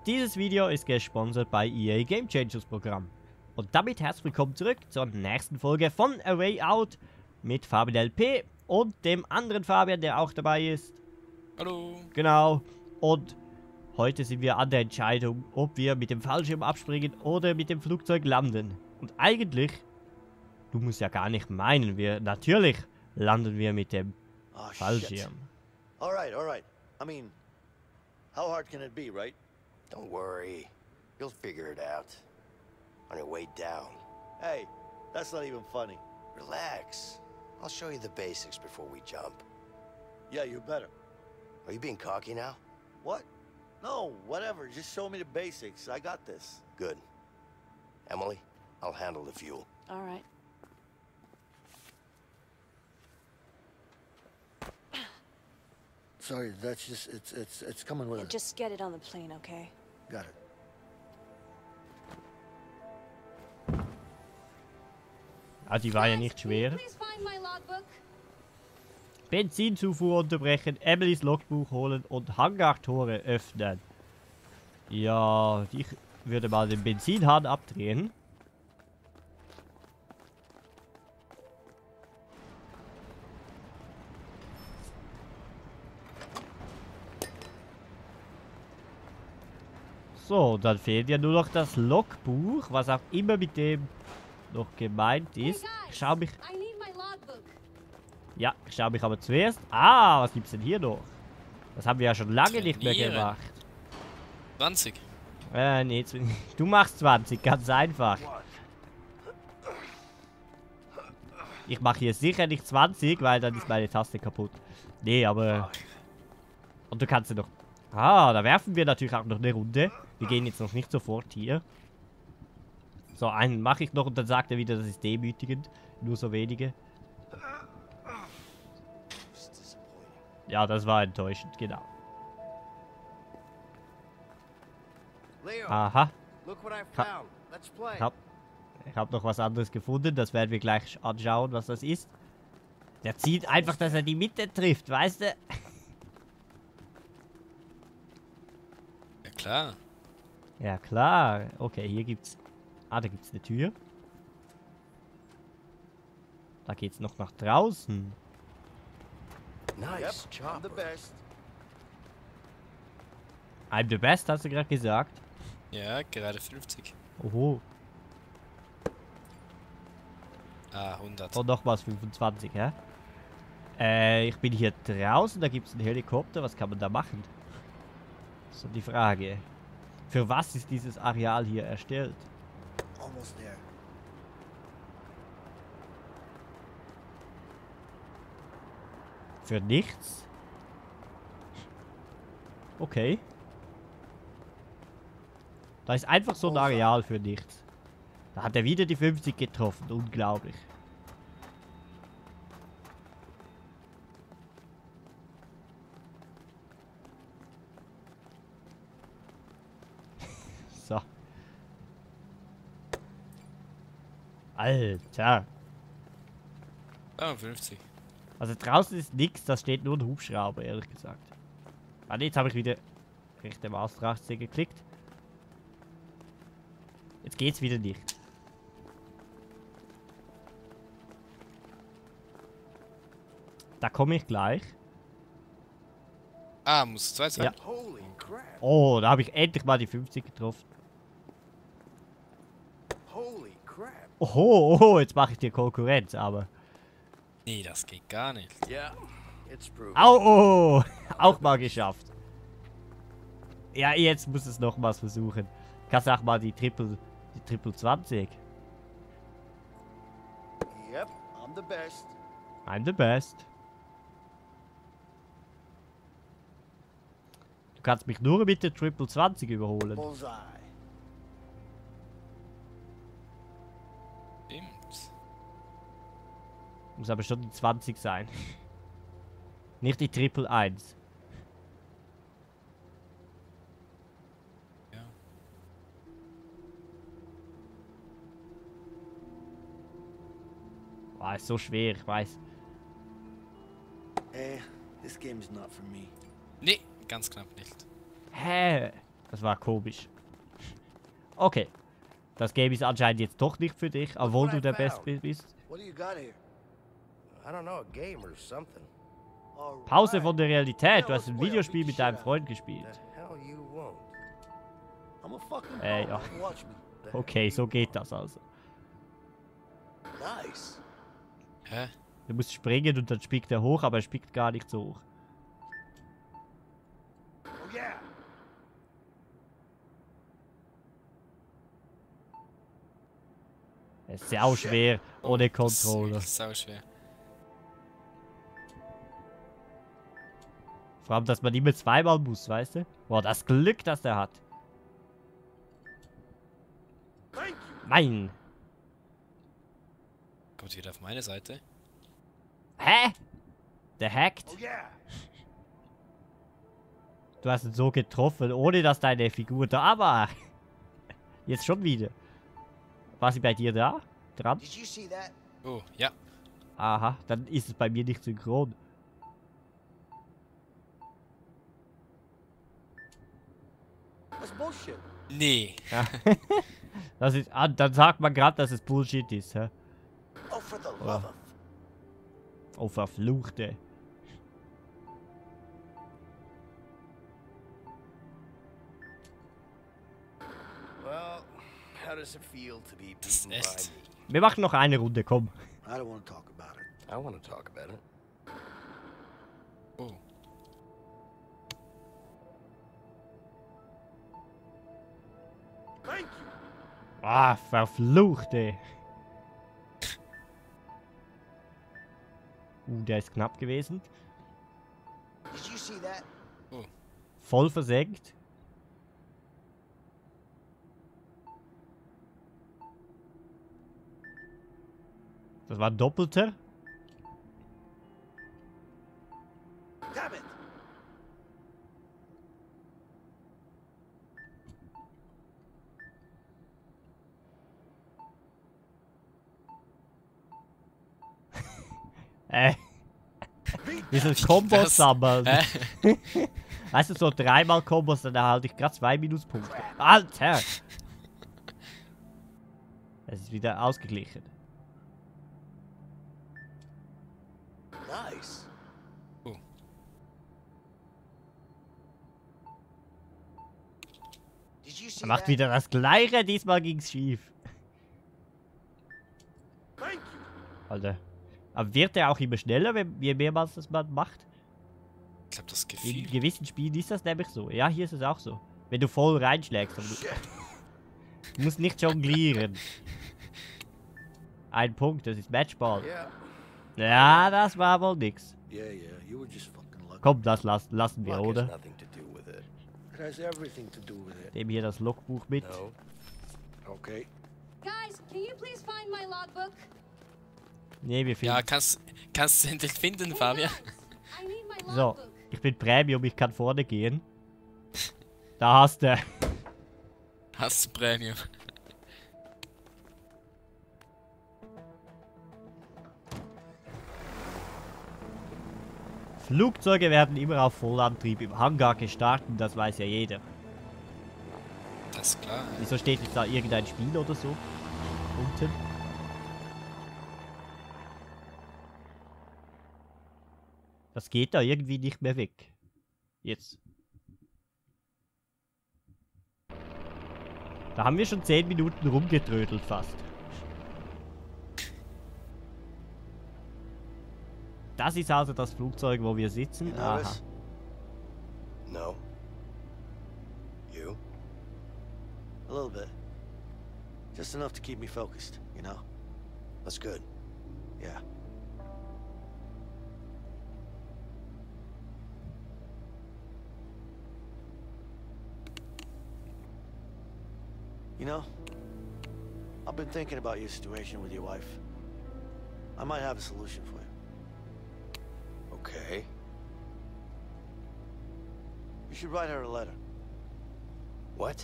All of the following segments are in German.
Dieses Video ist gesponsert bei EA Game Changers Programm. Und damit herzlich willkommen zurück zur nächsten Folge von A Way Out mit Fabian LP und dem anderen Fabian, der auch dabei ist. Hallo. Genau. Und heute sind wir an der Entscheidung, ob wir mit dem Fallschirm abspringen oder mit dem Flugzeug landen. Und eigentlich, du musst ja gar nicht meinen, natürlich landen wir mit dem Fallschirm. Alright. I mean, how hard can it be, right? Don't worry. You'll figure it out. On your way down. Hey, that's not even funny. Relax. I'll show you the basics before we jump. Yeah, you better. Are you being cocky now? What? No, whatever. Just show me the basics. I got this. Good. Emily, I'll handle the fuel. All right. Sorry, that's just it's coming with us. Just get it on the plane, okay? Got it. Ah, die war ja nicht schwer. Benzinzufuhr unterbrechen, Emilys Logbuch holen und Hangartore öffnen. Ja, ich würde mal den Benzinhahn abdrehen. So, dann fehlt ja nur noch das Logbuch, was auch immer mit dem noch gemeint ist. Ich schau mich... Ja, ich schau mich aber zuerst... Ah, was gibt's denn hier noch? Das haben wir ja schon lange nicht mehr gemacht. 20. Nee, du machst 20, ganz einfach. Ich mache hier sicher nicht 20, weil dann ist meine Taste kaputt. Nee, aber... Und du kannst ja noch... Ah, da werfen wir natürlich auch noch eine Runde. Wir gehen jetzt noch nicht sofort hier. So, einen mache ich noch und dann sagt er wieder, das ist demütigend. Nur so wenige. Ja, das war enttäuschend, genau. Aha. Ich hab noch was anderes gefunden, das werden wir gleich anschauen, was das ist. Der zieht einfach, dass er die Mitte trifft, weißt du? Ja klar. Ja klar. Okay, hier gibt's... Ah, da gibt's eine Tür. Da geht's noch nach draußen. Nice job. I'm the best. I'm the best, hast du gerade gesagt? Ja, gerade 50. Oho. Ah, 100. Und nochmals 25, hä? Ich bin hier draußen, da gibt's einen Helikopter. Was kann man da machen? So die Frage. Für was ist dieses Areal hier erstellt? Almost there. Für nichts? Okay. Da ist einfach so ein Areal für nichts. Da hat er wieder die 50 getroffen. Unglaublich. So. Alter. 52. Also draußen ist nichts, da steht nur ein Hubschrauber, ehrlich gesagt. Ah, jetzt habe ich wieder rechte Maustaste geklickt. Jetzt geht's wieder nicht. Da komme ich gleich. Ah, muss 2 sein? Ja. Holy crap. Oh, da habe ich endlich mal die 50 getroffen. Holy crap. Oho, jetzt mache ich dir Konkurrenz, aber... Nee, das geht gar nicht. Yeah, it's proven. Au, oh, auch mal geschafft. Ja, jetzt muss es nochmals versuchen. Kannst du auch mal die Triple 20. Yep, I'm the best. I'm the best. Du kannst mich nur mit der Triple 20 überholen. Bullseye. Stimmt. Muss aber schon die 20 sein. Nicht die Triple 1. Ja. Boah, ist so schwer, ich weiß. Hey, this game's not for me. Nee, ganz knapp nicht. Hä? Das war komisch. Okay. Das Game ist anscheinend jetzt doch nicht für dich, obwohl du der Beste bist. What do you got here? I don't know, a game or something. Pause von der Realität. Du hast ein Videospiel mit deinem Freund gespielt. The hell you won't. I'm a fucking Ey, pro. ja. Watch me. Okay, so geht das also. Nice. Hä? Du musst springen und dann spickt er hoch, aber er spickt gar nicht so hoch. Oh yeah. Es ist auch schwer, ohne Controller. Das ist sau schwer. Vor allem, dass man immer zweimal muss, weißt du? Boah, das Glück, das der hat. Nein. Kommt wieder auf meine Seite. Hä? Der hackt. Oh yeah. Du hast ihn so getroffen, ohne dass deine Figur da war. Jetzt schon wieder. War sie bei dir da? Dran? Did you see that? Oh, ja. Aha, dann ist es bei mir nicht synchron. That's bullshit. Nee. Ja. Das ist, dann sagt man gerade, dass es Bullshit ist, hä? Oh, for the love of. Oh, verfluchte. Well, how does it feel to be Das ist beaten by echt. me? Wir machen noch eine Runde, komm. I don't want to talk about it. I want to talk about it. Oh. Thank you. Ah, verfluchte. Der ist knapp gewesen. Did you see that? Voll versenkt. Das war ein Doppelter. Damn it. Wir sind Kombos Das- sammeln. Hä? Weißt du, so dreimal Kombos, dann erhalte ich gerade 2 Minuspunkte. Alter! Es ist wieder ausgeglichen. Nice. Did you see Er macht that? wieder das Gleiche, diesmal ging's schief. Thank you. Alter. Aber wird er auch immer schneller, je mehrmals das man macht? Ich glaube, das In Gefühl. gewissen Spielen ist das nämlich so. Ja, hier ist es auch so. Wenn du voll reinschlägst. Aber du musst nicht jonglieren. Ein Punkt, das ist Matchball. Yeah. Ja, das war wohl nix. Yeah, you were just fucking lucky. Komm, das lassen wir, Luck has oder? nothing to do with it. It has everything to do with it. Nehmen hier das Logbuch mit. No. Okay. Guys, can you please find my logbook? Nee, wir Ja, finden. kannst du endlich finden, Hey, Fabian? guys, I need my So, logbook. ich bin Premium, ich kann vorne gehen. Da hast du. Hast du Premium? Flugzeuge werden immer auf Vollantrieb im Hangar gestartet, das weiß ja jeder. Das ist klar. Wieso steht jetzt da irgendein Spiel oder so? Unten. Das geht da irgendwie nicht mehr weg. Jetzt. Da haben wir schon 10 Minuten rumgetrödelt fast. Das ist also das Flugzeug, wo wir sitzen. You Aha. notice? No. You? A little bit. Just enough to keep me focused, you know? That's good. Yeah. You know, I've been thinking about your situation with your wife. I might have a solution for you. Okay. You should write her a letter. What?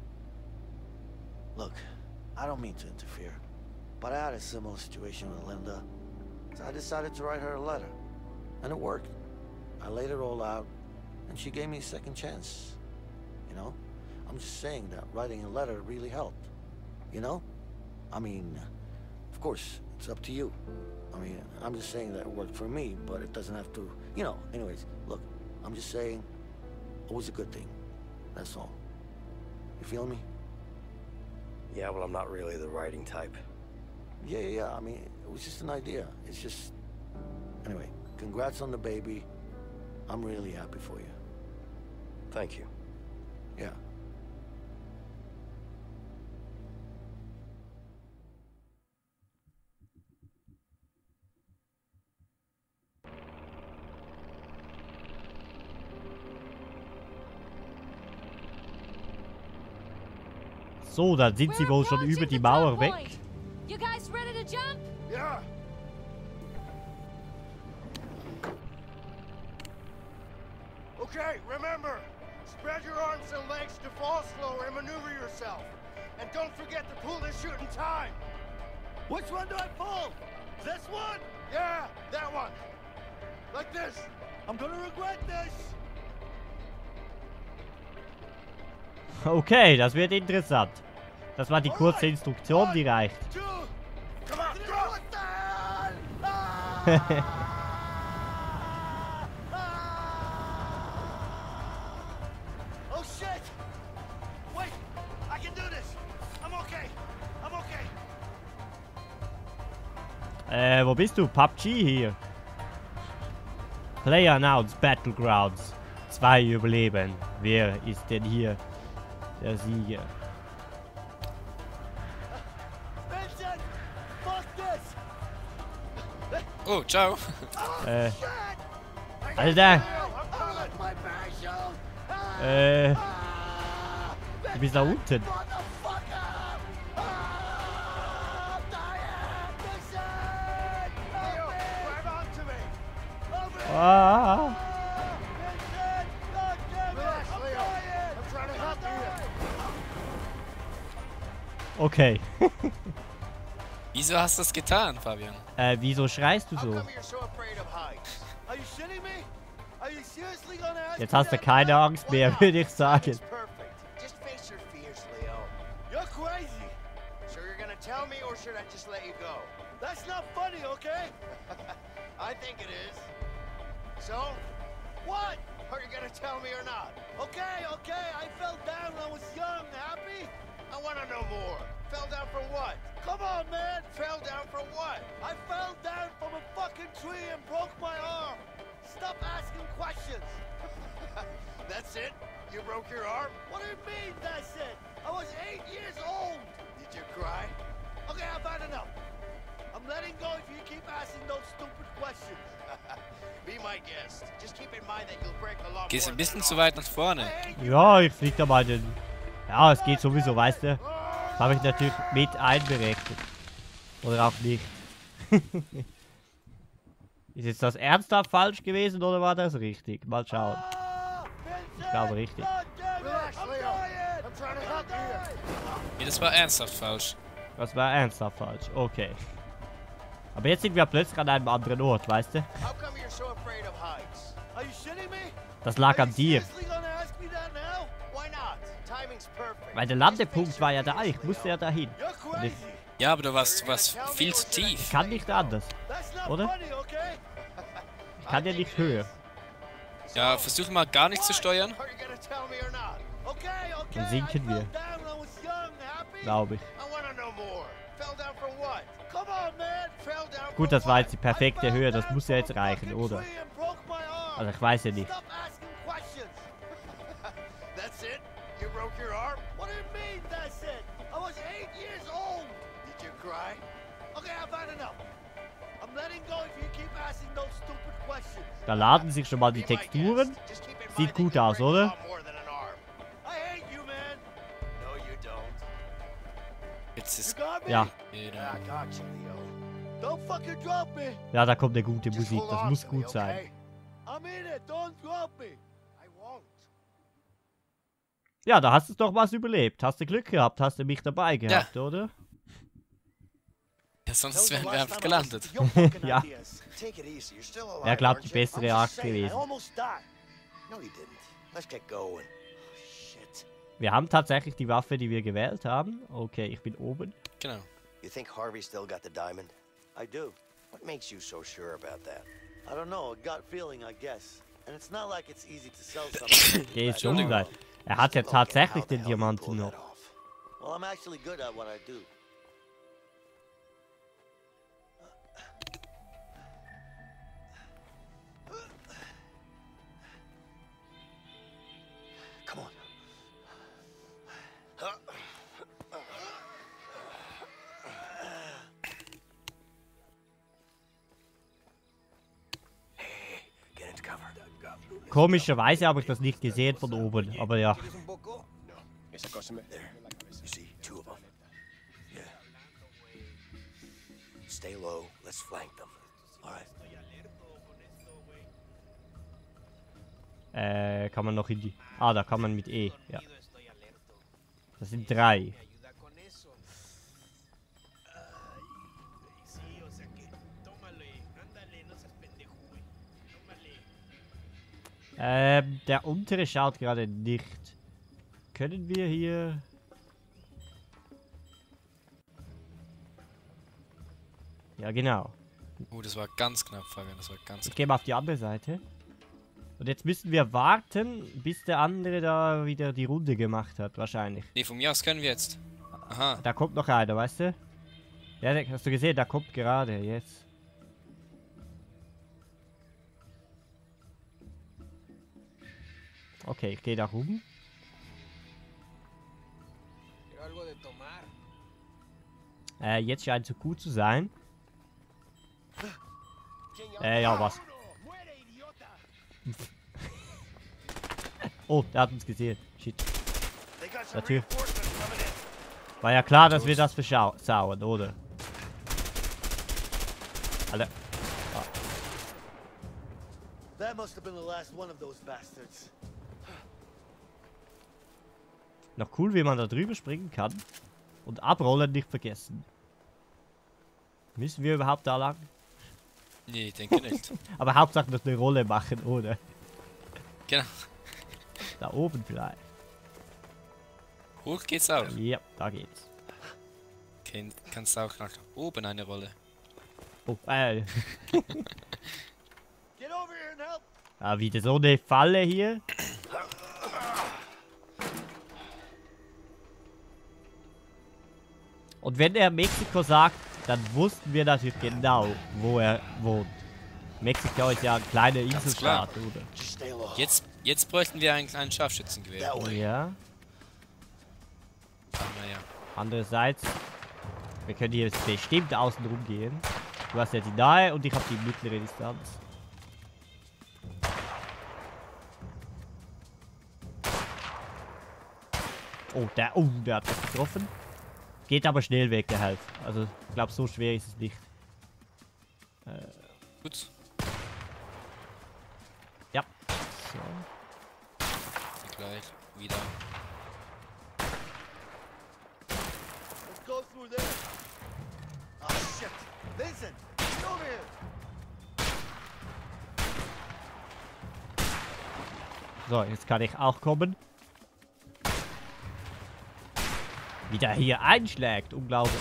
Look, I don't mean to interfere, but I had a similar situation with Linda, so I decided to write her a letter. And it worked. I laid it all out, and she gave me a second chance. You know? I'm just saying that writing a letter really helped. You know? I mean, of course, it's up to you. I mean, I'm just saying that it worked for me, but it doesn't have to, you know. Anyways, look, I'm just saying it was a good thing. That's all. You feel me? Yeah, well, I'm not really the writing type. Yeah. I mean, it was just an idea. It's just... Anyway, congrats on the baby. I'm really happy for you. Thank you. Yeah. So, dann sind sie wohl schon über die Mauer weg. You guys ready to jump? Yeah. Okay, remember, spread your arms and legs to fall slower and maneuver yourself. And don't forget to pull this chute in time. Which one do I pull? This one? Yeah, that one. Like this. I'm gonna regret this. Okay, das wird interessant. Das war die kurze Instruktion, die reicht. Two. Come on, go! What the hell? Oh shit! Wait, I can do this. I'm okay. I'm okay. Wo bist du? PUBG hier. Player announced Battlegrounds. 2 überleben. Wer ist denn hier der Sieger? Vincent! Fuck this! Oh, ciao. Alter! My parachute! Du bist da unten. Motherfucker! I'm dying! Vincent! Help me! Grab onto me. Help me! Ah. Vincent! God damn it! Relax, I'm Leo. dying! I'm trying to help you. Okay. Wieso hast du das getan, Fabian? Wieso schreist du How so? come you're so afraid of heights? Are you shitting me? Are you seriously gonna ask Jetzt me hast du that keine now? Angst mehr, würde ich sagen. It's perfect. Just face your fears, Leo. You're crazy. So you're gonna tell me, or should I just let you go? That's not funny, okay? I think it is. So, What? are you gonna tell me or not? Okay. I fell down when I was young. Happy? I wanna know more. Fell down from what? Come on, man. Fell down from what? I fell down from a fucking tree and broke my arm. Stop asking questions. That's it? You broke your arm? What do you mean, that's it? I was 8 years old. Did you cry? Okay, I've had enough. I'm letting go if you keep asking those stupid questions. Be my guest. Just keep in mind that you'll break a lot Gehst more ein bisschen than zu an weit nach vorne. I hate you. Ja, ich flieg da mal den... Ja, es geht sowieso, weißt du. Das habe ich natürlich mit einberechnet. Oder auch nicht. Ist jetzt das ernsthaft falsch gewesen oder war das richtig? Mal schauen. Vincent! glaube richtig. God damn it, Relax, I'm Leo. dying. I'm trying to help you here. Nee, das war ernsthaft falsch. Das war ernsthaft falsch. Okay. Aber jetzt sind wir plötzlich an einem anderen Ort, weißt du? How come you're so afraid of heights? Are you shitting me? Das lag Are an you dir. seriously gonna ask me that now? Why not? Timing's perfect. Weil der Just Landepunkt face war your ja da. fears, Ich musste Leo. ja dahin. You're Und ich crazy. Ja, aber du warst viel zu tief. kann nicht anders. That's not Oder? funny, okay? Ich kann ja nicht höher. Ja, versuch mal gar nicht zu steuern. Are you gonna tell me or not? Okay. Dann sinken I wir. fell down when I was young. Happy? Glaube ich. I wanna know more. Fell down from what? Come on, man. Fell down Gut, from das war what? jetzt die perfekte Höhe. Das muss ja jetzt reichen, oder? Also ich weiß ja nicht. Stop asking questions. That's it? You broke your arm? What do you mean, that's it? I was 8 years old. Did you cry? Okay, I've had enough. I'm letting go if you keep asking those stupid questions. Da laden sich schon mal die Be my Texturen. guest. Just keep in Sieht mind that gut you'll aus, break a oder? lot more than an arm. I hate you, man. No, you don't. Jetzt You ist got me? Ja, Yeah, I got you, Leo. Don't fucking drop me. ja, da kommt eine gute Just Musik. hold Das on muss to me, gut sein. okay? I'm in it. Don't drop me. I won't. Ja, da hast du doch was überlebt. Hast du Glück gehabt, hast du mich dabei gehabt, oder? Ja, sonst wären wir einfach gelandet. Ja. Take it easy. You're still alive. Wäre, glaube aren't ich, die you? bessere I'm Art just saying, I gewesen. almost died. No, you didn't. Let's get going. Shit. Wir haben tatsächlich die Waffe, die wir gewählt haben. Okay, ich bin oben. Genau. You think Harvey still got the diamond? I do. What makes you so sure about that? I don't know, a gut feeling, I guess. And it's not like it's easy to sell something. Geh jetzt um, weil er hat ja tatsächlich den Diamanten noch. Well, I'm actually good at what I do. Come on. Get into cover. Komischerweise habe ich das nicht gesehen von oben, aber ja. There. You see, 2 of them. Yeah. Stay low. Let's flank them. All right. Kann man noch in die... Ah, da kann man mit E, ja. Das sind 3. Der untere schaut gerade nicht. Können wir hier... Ja, genau. Das war ganz knapp, Fabian. Das war ganz Ich knapp. gehe mal auf die andere Seite. Und jetzt müssen wir warten, bis der andere da wieder die Runde gemacht hat, wahrscheinlich. Nee, von mir aus können wir jetzt. Aha. Da kommt noch einer, weißt du? Ja, hast du gesehen, da kommt gerade, jetzt. Okay, ich gehe da rum. Jetzt scheint es so gut zu sein. Ja, was? Oh, der hat uns gesehen. Shit. Natürlich. War ja klar, dass wir das versauen, oder? Alter. That must have been the last one of those bastards. Noch cool, wie man da drüber springen kann. Und abrollen nicht vergessen. Müssen wir überhaupt da lang? Nee, ich denke nicht. Aber Hauptsache noch eine Rolle machen, oder? Genau. Da oben vielleicht. Hoch geht's auch. Ja, da geht's. Okay, kannst auch nach oben eine Rolle. Oh, Get over here and help. wieder so eine Falle hier. Und wenn er Mexiko sagt, dann wussten wir natürlich genau, wo er wohnt. Mexiko ist ja ein kleiner Inselstaat, oder? Just stay low. Jetzt bräuchten wir einen kleinen Scharfschützengewehr. That way. Ja. Naja. Andererseits, wir können hier bestimmt außen rum gehen. Du hast ja die nahe und ich habe die mittlere Distanz. Oh, der hat mich getroffen. Geht aber schnell weg, der Half. Also, ich glaube, so schwer ist es nicht. Gut. Ja. So. Gleich wieder. Let's go through there. Oh shit. Listen, get over here. So, jetzt kann ich auch kommen. Wie der hier einschlägt. Unglaublich.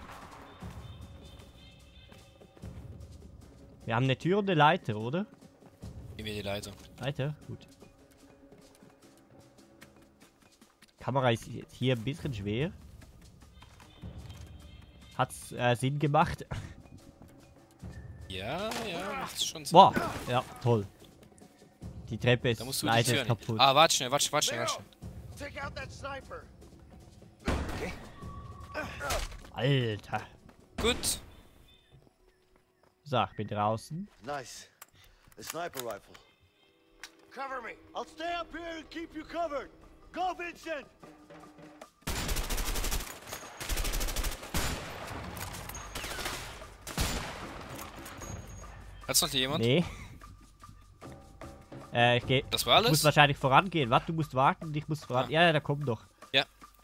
Wir haben eine Tür und eine Leiter, oder? Gehen wir die Leiter. Leiter? Gut. Kamera ist jetzt hier ein bisschen schwer. Hat's Sinn gemacht? Ja, macht schon Sinn. Boah, ja, toll. Die Treppe ist Da musst du die leider Tür nicht. kaputt. Ah, warte schnell. Take out that sniper. Alter. Gut. So, ich bin draußen. Nice. A sniper rifle. Cover me. I'll stay up here and keep you covered. Go, Vincent. Hat's noch jemand? Nee. Ich geh. Das war Du musst alles? wahrscheinlich vorangehen. Warte, du musst warten und ich muss voran. Ah. Ja, da kommt doch. Ja.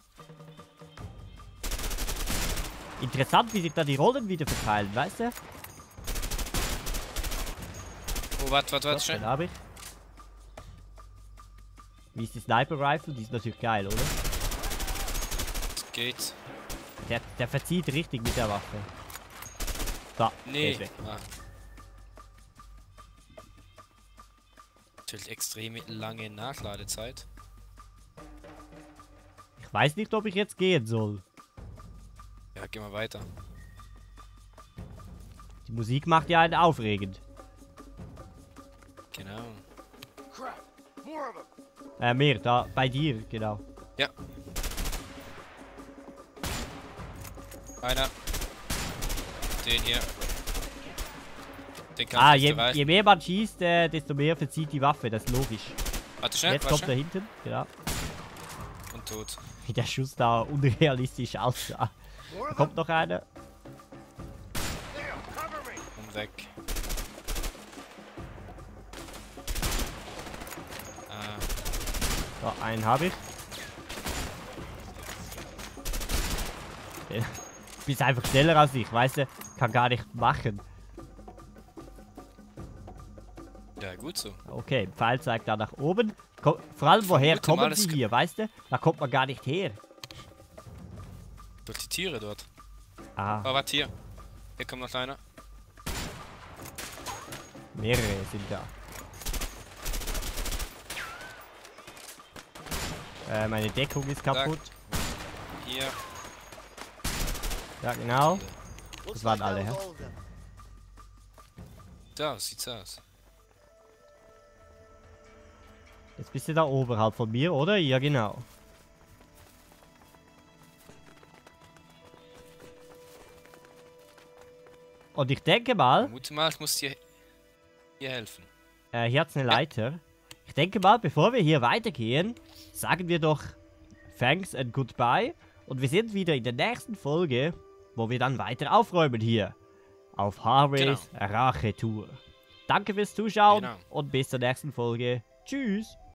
Interessant, wie sich da die Rollen wieder verteilen, weißt du? Oh, warte, Den schnell. hab ich. Wie ist die Sniper Rifle? Die ist natürlich geil, oder? Das geht. Der verzieht richtig mit der Waffe. So, der Nee. ist weg. Ah. Natürlich extrem lange Nachladezeit. Ich weiß nicht, ob ich jetzt gehen soll. Ja, geh mal weiter. Die Musik macht ja einen aufregend. Genau. Crap! More of them! Mehr, da, bei dir, genau. Ja. Einer. Den hier. Den kann Ah, ich nicht erreichen. je mehr man schießt, desto mehr verzieht die Waffe, das ist logisch. Warte schnell, Jetzt warte kommt er schnell. hinten, genau. Und tot. Wie der Schuss da unrealistisch aussah. More Da of kommt noch einer. them! There, cover me! Und weg. So, einen habe ich. Du bist einfach schneller als ich, weißt du? Kann gar nicht machen. Ja, gut so. Okay, Pfeil zeigt da nach oben. Vor allem, woher Vermute mal, kommen das sie hier, weißt du? Da kommt man gar nicht her. Durch die Tiere dort. Ah, Oh, warte hier. Hier kommt noch einer. mehrere sind da. Meine Deckung ist kaputt. Hier. Ja, genau. Looks waren like that alle, was hä? all of them. Da sieht's aus. Jetzt bist du da oberhalb von mir, oder? Ja, genau. Und ich denke mal, Vermute mal, ich muss dir hier helfen. hier hat's eine Leiter. Ich denke mal, bevor wir hier weitergehen, sagen wir doch Thanks and Goodbye. Und wir sind wieder in der nächsten Folge, wo wir dann weiter aufräumen hier. Auf Harveys Rachetour. Danke fürs Zuschauen Genau. und bis zur nächsten Folge. Tschüss.